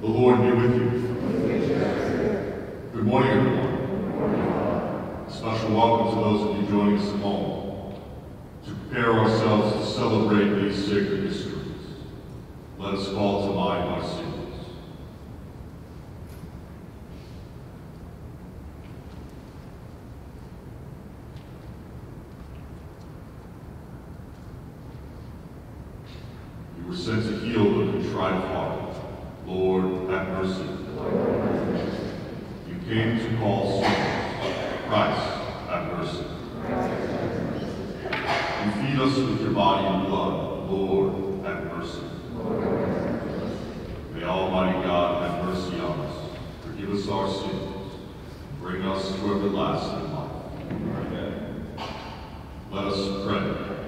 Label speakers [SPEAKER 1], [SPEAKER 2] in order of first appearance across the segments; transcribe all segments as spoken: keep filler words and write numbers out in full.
[SPEAKER 1] The Lord be with you. Good morning, everyone. A special welcome to those of you joining us at home to prepare ourselves to celebrate these sacred mysteries. Let us call to mind our sins. You were sent to heal the contrite heart. Lord, have mercy. You came to call sinners. Christ, have mercy. You feed us with your body and blood. Lord, have mercy. May Almighty God have mercy on us, forgive us our sins, bring us to everlasting life. Amen. Let us pray.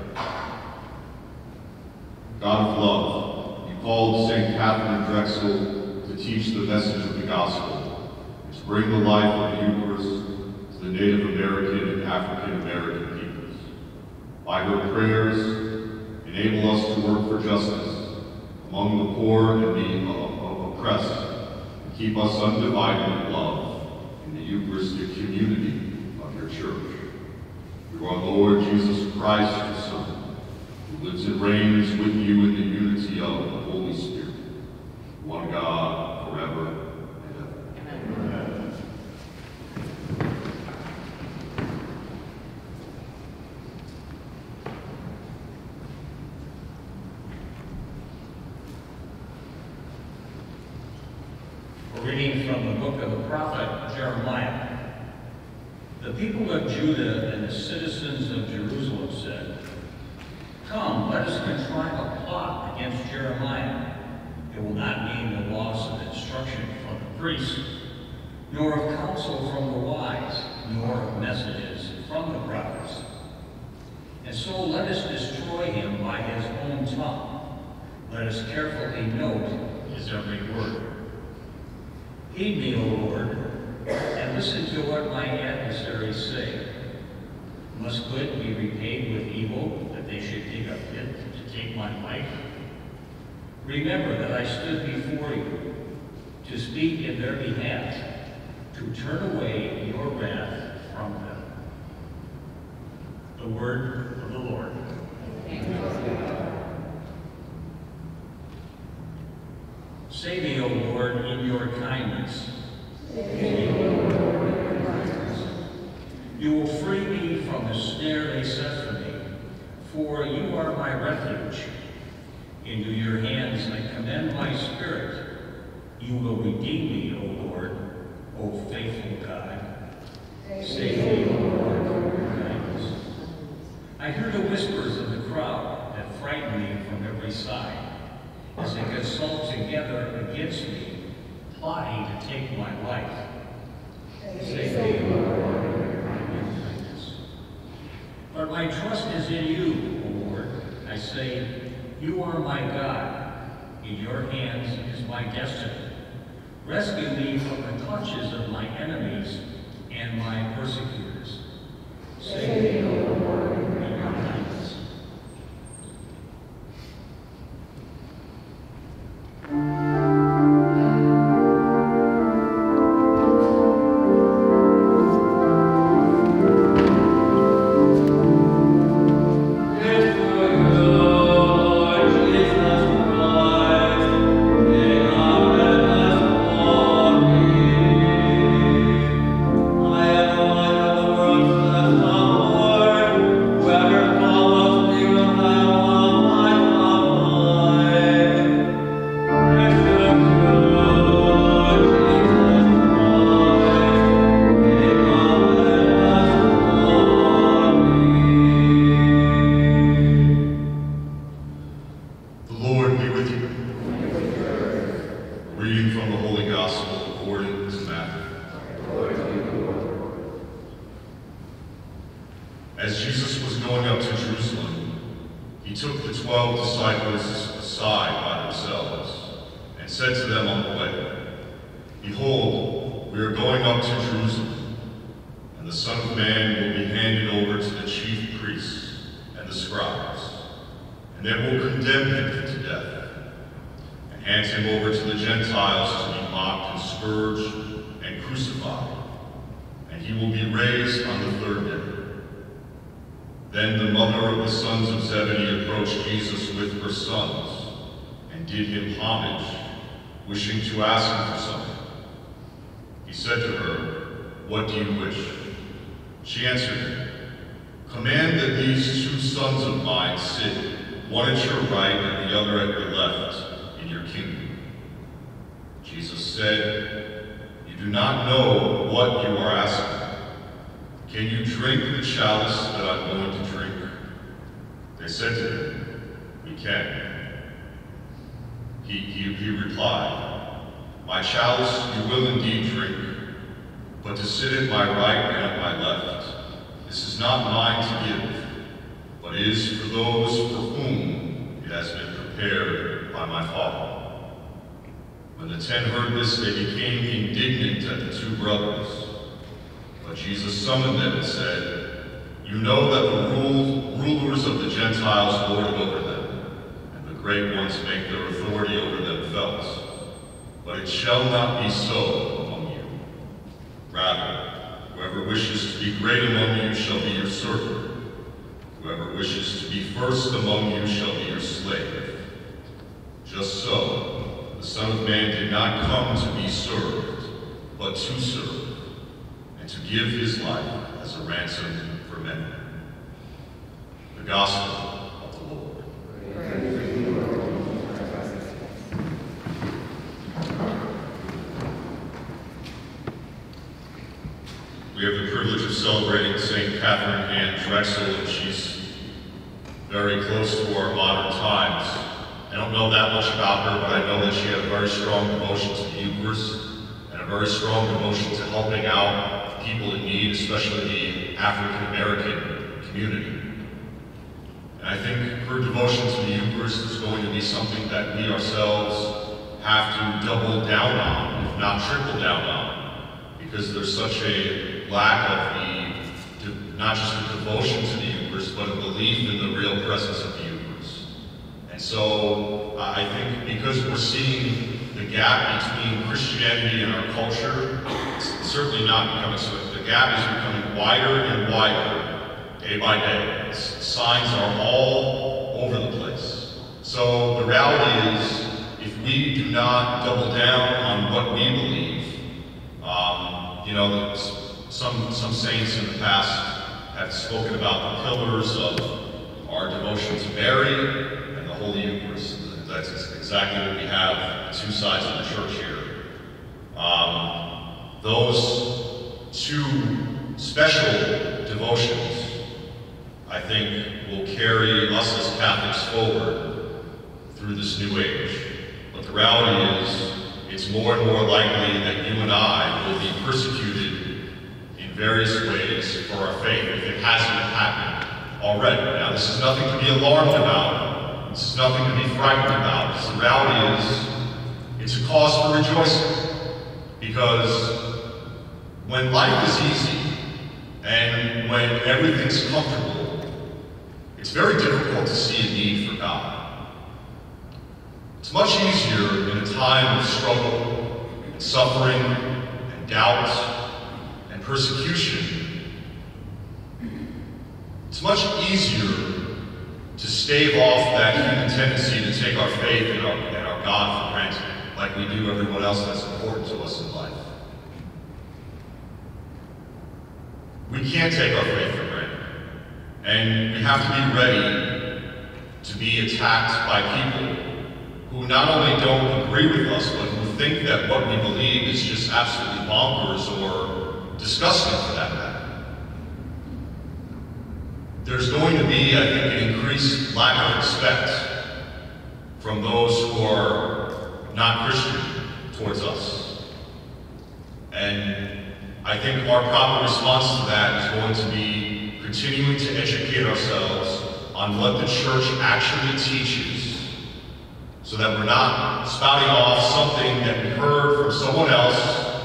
[SPEAKER 1] God of love, you called Saint Katharine Drexel to teach the message of the gospel, and to bring the life of the Eucharist to the Native American and African American peoples. By her prayers, enable us to work for justice among the poor and the oppressed, and keep us undivided in love in the Eucharistic community of your church. Through our Lord Jesus Christ, your Son, who lives and reigns with you in the unity of the Holy Spirit, one God, forever and ever. Amen.
[SPEAKER 2] A reading from the book of the prophet Jeremiah. The people of Judah and the citizens of Jerusalem said, "Come, let us contrive a plot against Jeremiah. It will not mean the loss of instruction from the priests, nor of counsel from the wise, nor of messages from the prophets. And so let us destroy him by his own tongue. Let us carefully note his every word. Heed me, O Lord, and listen to what my adversaries say. Must good be repaid with evil, that they should dig a pit to take my life? Remember that I stood before you to speak in their behalf, to turn away your wrath from them." The word of the Lord. Save me, O Lord, in your kindness. You will free me from the snare they set for me, for you are my refuge. Into your hands I commend my spirit. You will redeem me, O Lord, O faithful God. Save me, O Lord, from your kindness. I hear the whispers of the crowd that frighten me from every side, as they consult together against me, plotting to take my life. Save me, O Lord, from your kindness. But my trust is in you, O Lord. I say, you are my God. In your hands is my destiny. Rescue me from the clutches of my enemies and my persecutors. Save me, O Lord, in your kindness.
[SPEAKER 1] As Jesus was going up to Jerusalem, he took the twelve disciples aside by themselves and said to them on the way, "Behold, we are going up to Jerusalem, and the Son of Man will be handed over to the chief priests and the scribes, and they will condemn him to death, and hand him over to the Gentiles to be mocked and scourged and crucified, and he will be raised on the third day." Then the mother of the sons of Zebedee approached Jesus with her sons and did him homage, wishing to ask him for something. He said to her, "What do you wish?" She answered him, "Command that these two sons of mine sit, one at your right and the other at your left, in your kingdom." Jesus said, "You do not know what you are asking. Can you drink the chalice that I'm going to drink?" They said to him, "We can." He, he, he replied, "My chalice you will indeed drink, but to sit at my right and at my left, this is not mine to give, but is for those for whom it has been prepared by my Father." When the ten heard this, they became indignant at the two brothers. But Jesus summoned them and said, "You know that the rule, rulers of the Gentiles lord it over them, and the great ones make their authority over them felt. But it shall not be so among you. Rather, whoever wishes to be great among you shall be your servant. Whoever wishes to be first among you shall be your slave. Just so, the Son of Man did not come to be served, but to serve, and to give his life as a ransom for many." The Gospel of the Lord. We have the privilege of celebrating Saint Katharine and Drexel, and she's very close to our modern times. I don't know that much about her, but I know that she had a very strong devotion to the Eucharist and a very strong devotion to helping out people in need, especially the African American community. And I think her devotion to the Eucharist is going to be something that we ourselves have to double down on, if not triple down on, because there's such a lack of the, not just the devotion to the Eucharist, but a belief in the real presence of the Eucharist. And so uh, I think because we're seeing the gap between Christianity and our culture, it's certainly not becoming so. The gap is becoming wider and wider day by day. It's, signs are all over the place. So the reality is, if we do not double down on what we believe, um, you know, some, some saints in the past have spoken about the pillars of our devotion to Mary and the Holy Eucharist. That's exactly what we have, two sides of the church here. Um, those two special devotions, I think, will carry us as Catholics forward through this new age. But the reality is, it's more and more likely that you and I will be persecuted in various ways for our faith if it hasn't happened already. Now, this is nothing to be alarmed about. This is nothing to be frightened about. The reality is, it's a cause for rejoicing. Because when life is easy and when everything's comfortable, it's very difficult to see a need for God. It's much easier in a time of struggle and suffering and doubt and persecution. It's much easier to stave off that human tendency to take our faith and our, and our God for granted, like we do everyone else that's important to us in life. We can't take our faith for granted. And we have to be ready to be attacked by people who not only don't agree with us, but who think that what we believe is just absolutely bonkers or disgusting for that matter. There's going to be, I think, an increased lack of respect from those who are not Christian towards us. And I think our proper response to that is going to be continuing to educate ourselves on what the church actually teaches, so that we're not spouting off something that we heard from someone else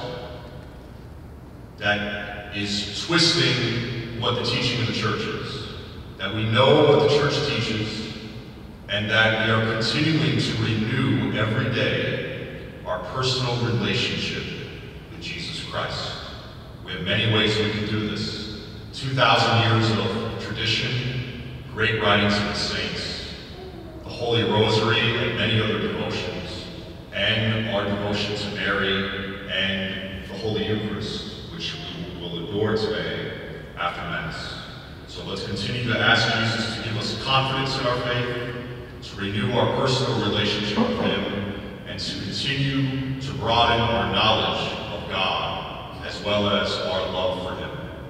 [SPEAKER 1] that is twisting what the teaching of the church is. That we know what the church teaches,
[SPEAKER 3] and that we are continuing to renew every day our personal relationship with Jesus Christ. We have many ways we can do this. two thousand years of tradition, great writings of the saints, the Holy Rosary and many other devotions, and our devotion to Mary and the Holy Eucharist, which we will adore today after Mass. So let's continue to ask Jesus to give us confidence in our faith, to renew our personal relationship with Him, and to continue to broaden our knowledge of God, as well as our love for Him.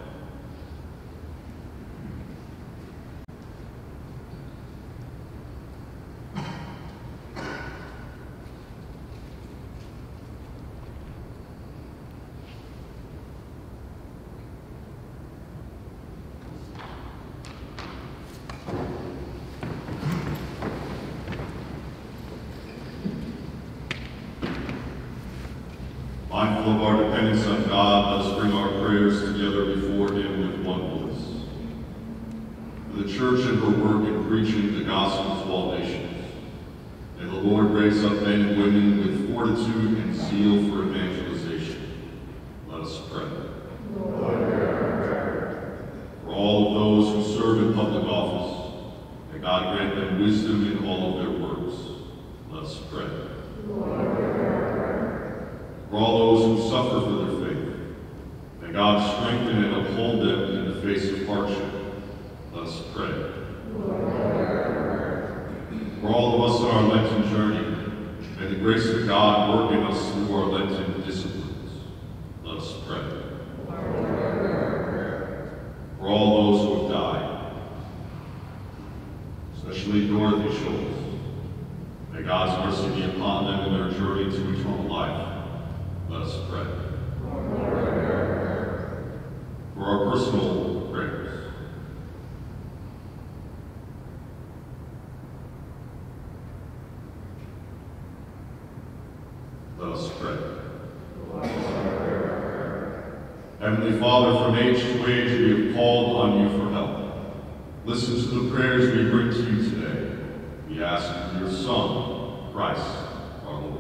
[SPEAKER 1] Mindful of our dependence on God, let us bring our prayers together before Him with one voice. For the Church and her work in preaching the gospel to all nations, may the Lord raise up men and women with fortitude and zeal for evangelization. Let us pray. Lord, hear our prayer. For all of those who serve in public office, may God grant them wisdom in all of their works. Let us pray. Lord, hear our prayer. For all those who suffer for their faith, may God strengthen and uphold them in the face of hardship. Let us pray. For all of us on our Lenten journey, may the grace of God work in us through our Lenten disciplines. Let us pray. For all those who have died, especially Dorothy Schultz, may God's mercy be upon them in their journey to eternal life. Let us pray. For our personal prayers. Let us pray. Heavenly Father, from age to age we have called on you for help. Listen to the prayers we bring to you today. We ask in your Son, Christ, our Lord.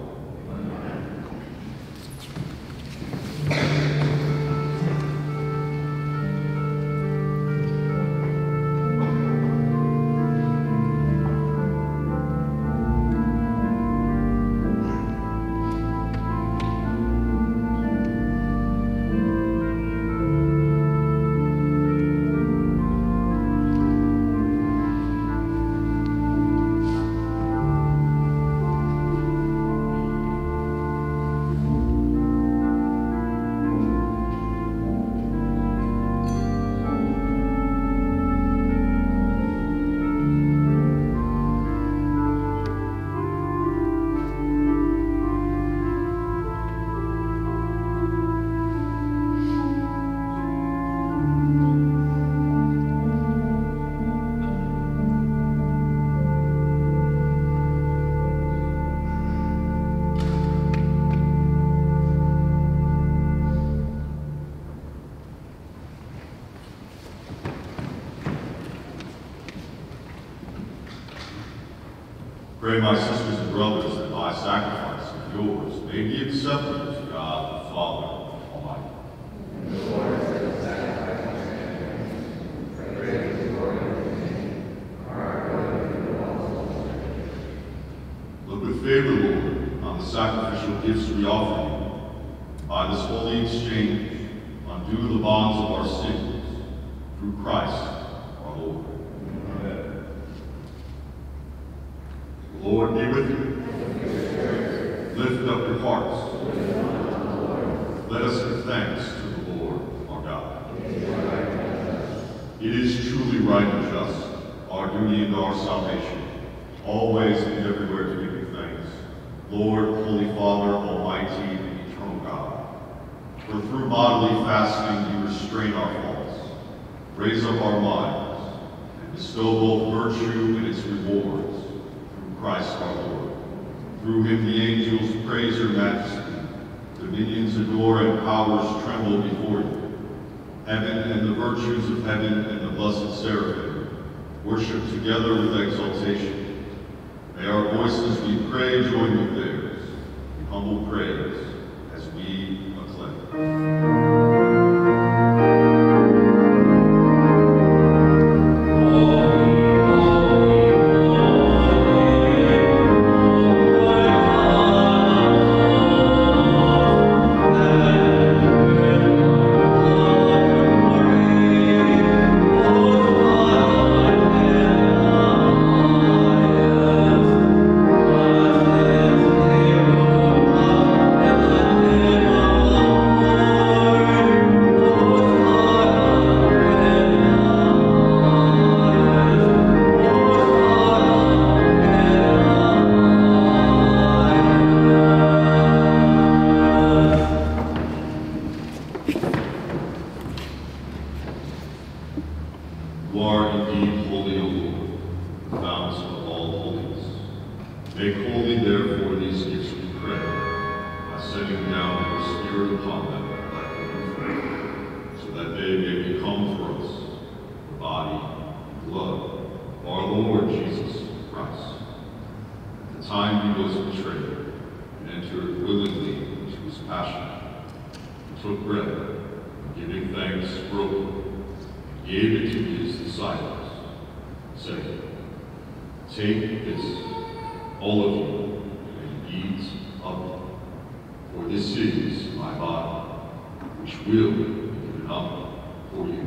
[SPEAKER 1] Pray, my sisters and brothers, that my sacrifice and yours may be acceptable to God the Father Almighty. And the Lord said, sacrifice and praise the Lord in His name, our God and also. Look with favor, Lord, on the sacrificial gifts we offer you. By this holy exchange, undo the bonds of our sins through Christ our Lord. Lord be with you. Lift up your hearts. Let us give thanks to the Lord our God. It is truly right and just, our duty and our salvation, always and everywhere to give you thanks, Lord, Holy Father, Almighty and eternal God. For through bodily fasting you restrain our faults, raise up our minds, and bestow both virtue and its rewards, Christ our Lord. Through him the angels praise your majesty, dominions adore and powers tremble before you. Heaven and the virtues of heaven and the blessed seraphim worship together with exaltation, May our voices, we pray, join with theirs in humble praise as we acclaim. You are indeed holy, O Lord, the fountain of all holiness. Make holy, therefore, these gifts, we pray, by sending down your Spirit upon them like a new flame, so that they may become for us the body and blood of our Lord Jesus Christ. At the time he was betrayed and entered willingly into his passion, he took bread, and giving thanks, broke it, gave it to his disciples, saying, "Take this, all of you, and eat of it, for this is my body, which will be given up for you."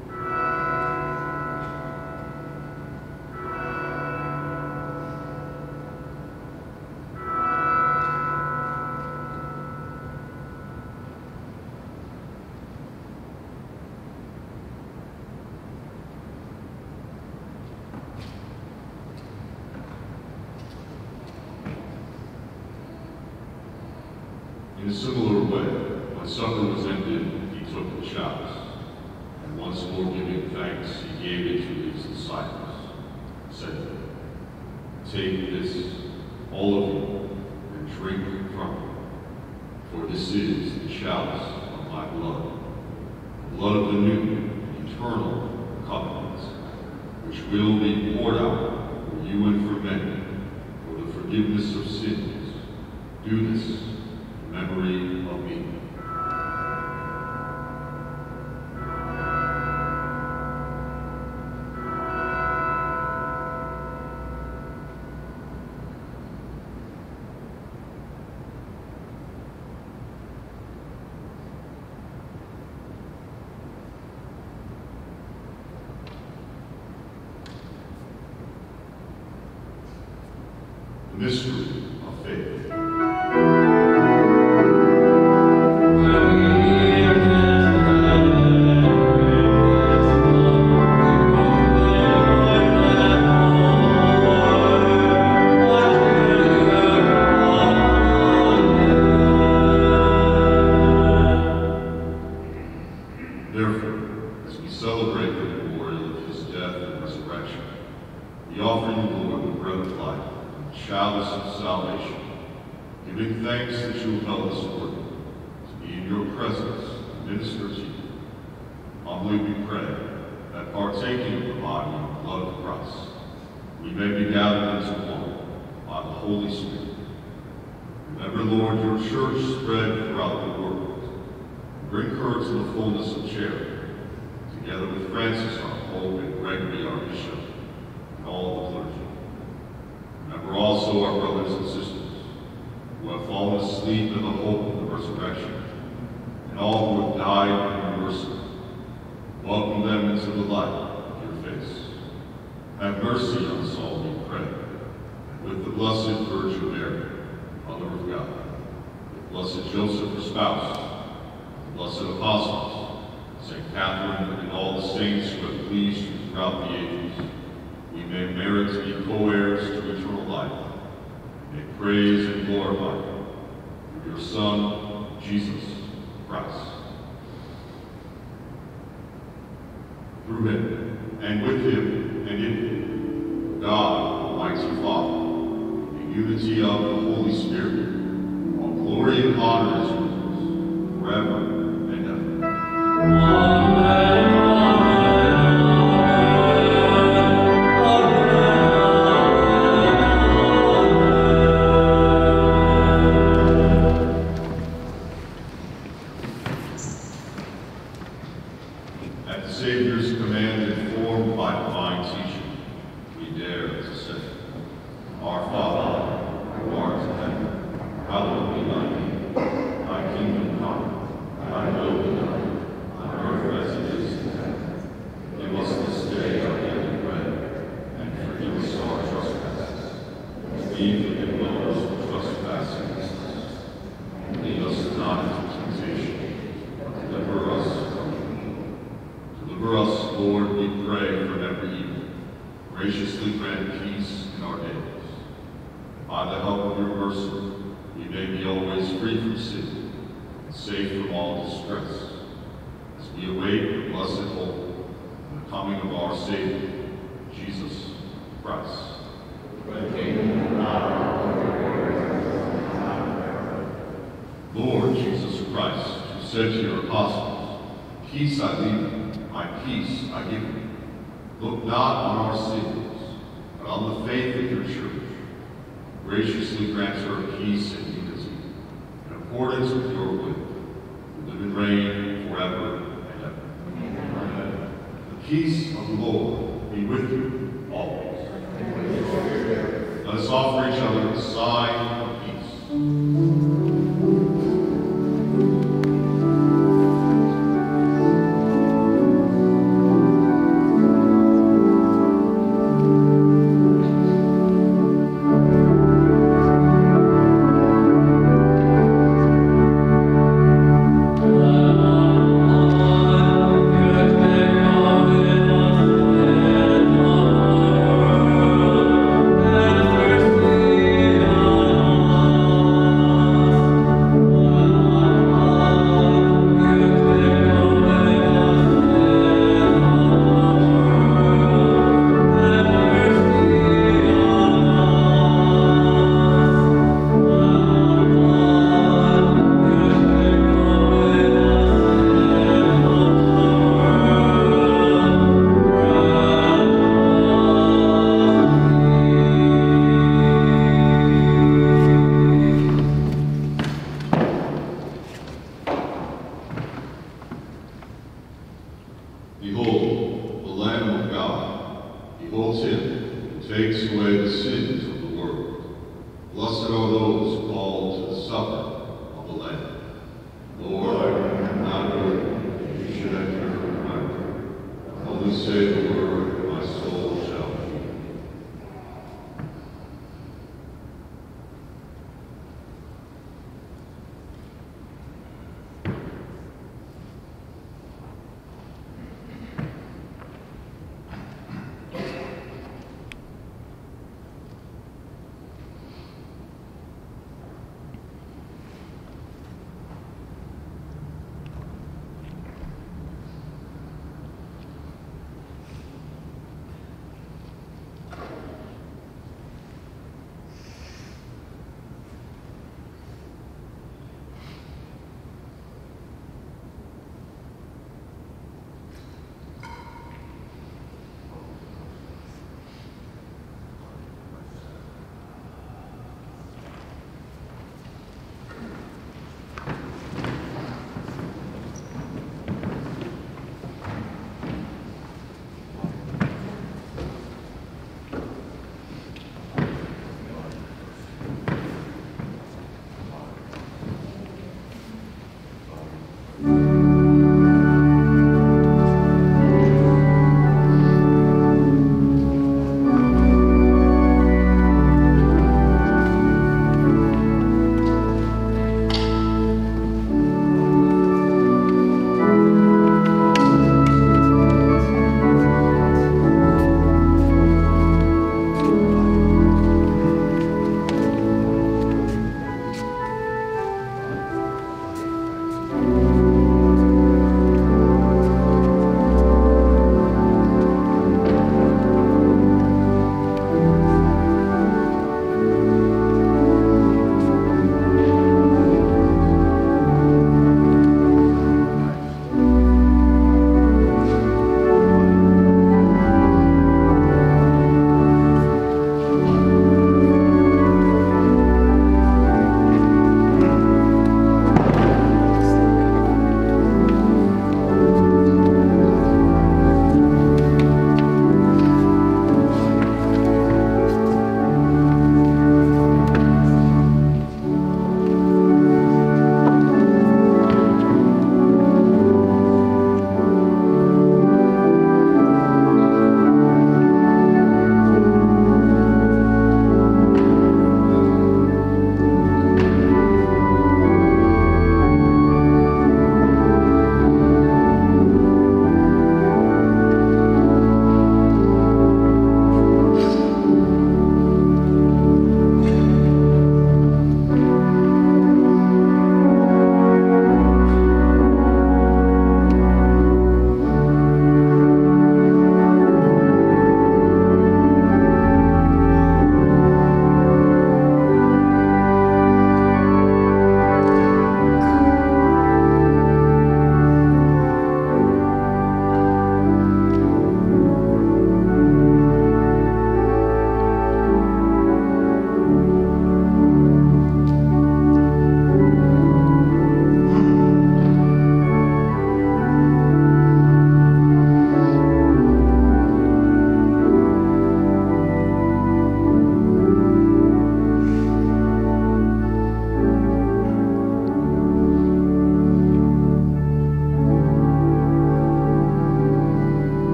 [SPEAKER 1] In a similar way, when supper was ended, he took the chalice, and once more giving thanks, he gave it to his disciples, saying, "Take this, all of you, and drink from it, for this is the chalice of my blood, the blood of the new and eternal covenant, which will be poured out for you and for many, for the forgiveness of sins. Do this in memory of me." The mystery of faith. Therefore, as we celebrate the memorial of his death and resurrection, we offer you, Lord, the bread of life, chalice of salvation, giving thanks that you have held us worthy to be in your presence and minister to you. Humbly we pray that, partaking of the body and blood of Christ, we may be gathered into one by the Holy Spirit. Remember, Lord, your church spread throughout the world, and bring her to the fullness of charity, together with Francis our Pope and Gregory our Bishop, and all the clergy. Remember also our brothers and sisters who have fallen asleep in the hope of the resurrection, and all who have died in your mercy. Welcome them into the light of your face. Have mercy on us all, we pray, and with the Blessed Virgin Mary, Mother of God, with blessed Joseph, her spouse, the blessed apostles, Saint Katharine, and all the saints who have pleased you throughout the ages, we may merit to be co-heirs to eternal life. May praise and glorify you through your Son, Jesus Christ. Through him, and with him, and in him, God, Almighty Father, in unity of the Holy Spirit, all glory and honor is yours, forever and ever. Amen. Amen. Savior's command informed by divine teaching, we dare to say, Our Father, who art in heaven, hallowed be thy name. Thy kingdom come, thy will be done, on earth as it is in heaven. Give us this day our daily bread, and forgive us our trespasses, as we forgive those who trespass against us. And lead us not into temptation, but deliver us from evil. Deliver us, Lord, we pray, from every evil. Graciously grant peace in our days. By the help of your mercy, we may be always free from sin and safe from all distress, as we await the blessed hope and the coming of our Savior, Jesus Christ. Lord Jesus Christ, who said to your apostles, Peace I leave you, my peace I give you. Look not on our sins, but on the faith of your church. Graciously grant her peace and unity, in accordance with your will, who live and reign forever and ever. Amen. The peace of the Lord be with you always. Let us offer each other a sign of peace.
[SPEAKER 4] Thank you.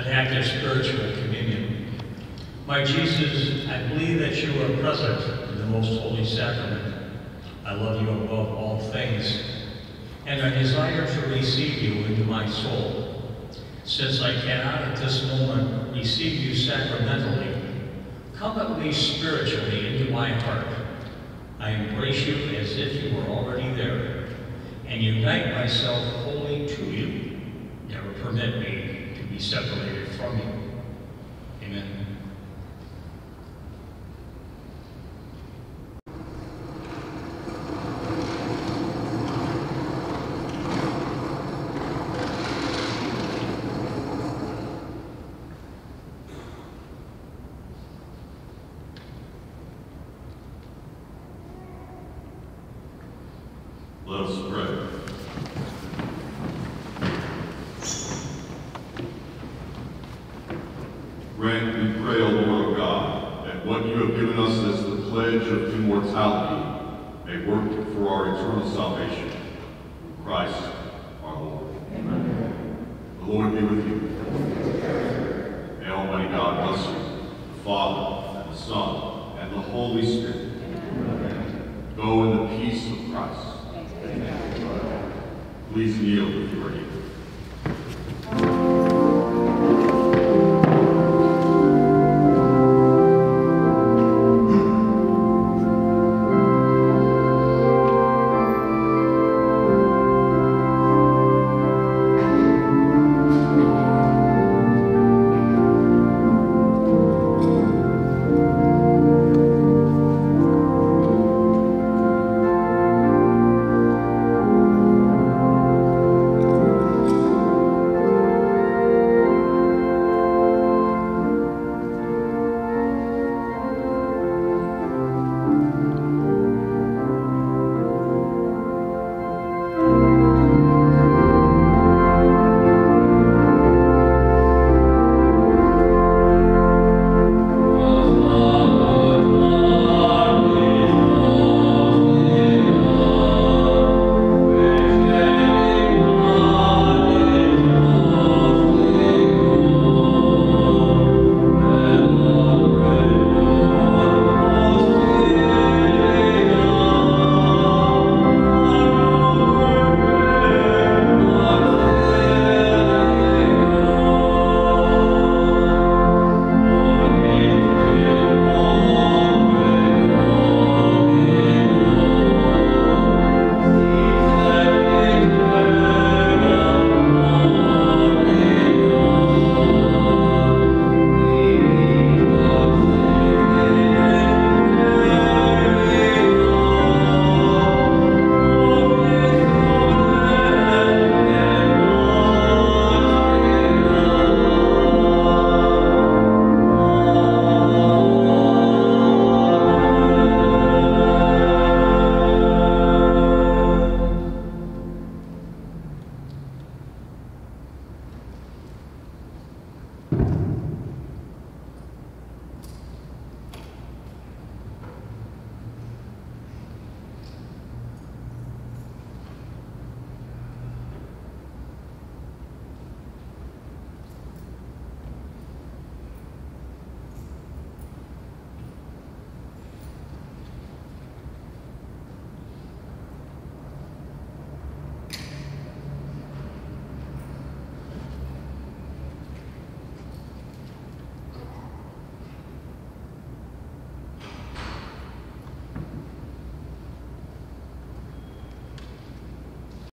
[SPEAKER 2] act of spiritual communion. My Jesus, I believe that you are present in the most holy sacrament. I love you above all things, and I desire to receive you into my soul. Since I cannot at this moment receive you sacramentally, come at least spiritually into my heart. I embrace you as if you were already there, and unite myself wholly to you. Never permit me to be separated from you. Amen.
[SPEAKER 1] Let us pray. Grant, we pray, O Lord of God, that what you have given us as the pledge of immortality may work for our eternal salvation. Through Christ our Lord. Amen. The Lord be with you. May Almighty God bless you, the Father, and the Son, and the Holy Spirit. Amen. Go in the peace of Christ. Please kneel if you are able.